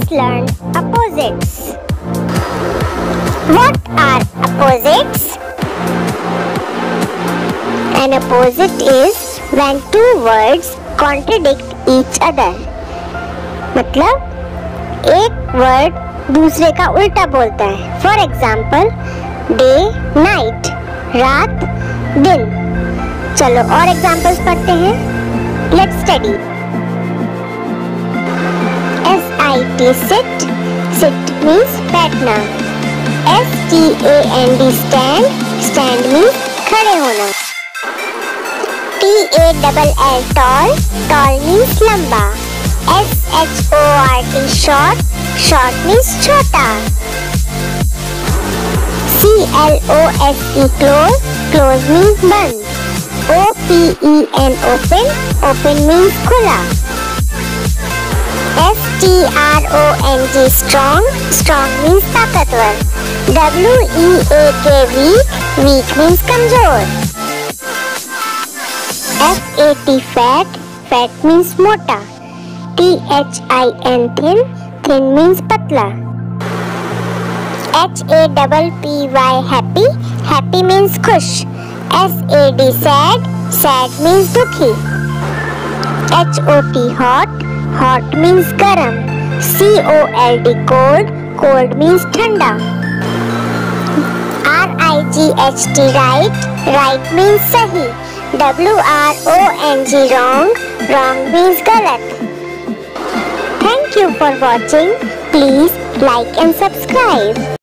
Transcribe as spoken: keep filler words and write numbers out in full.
let's learn opposites. What are opposites? An opposite is when two words contradict each other. मतलब एक word दूसरे का उल्टा बोलता है. For example, day, night, रात, दिन. चलो और एग्जाम्पल्स पढ़ते हैं. Let's study. S I T sit. Sit means बैठना. S T A N D stand. Stand means खड़े होना. T A L L tall. Tall means लंबा. S H O R T short. Short means छोटा. C L O S E close. Close means बंद. O P E N open. Open means खुला. S T R O N G strong. Strong means ताकतवर. W E A K weak. Weak means कमजोर. F A T fat. Fat means मोटा. T H I N thin. Thin means पतला. H A P P Y happy. Happy means खुश. S A D sad. Sad means दुखी. H O T hot. Hot means गरम. C O L D cold. Cold means ठंडा. R I G H T right. Right means सही. W R O N G wrong. Wrong means गलत. Thank you for watching. Please like and subscribe.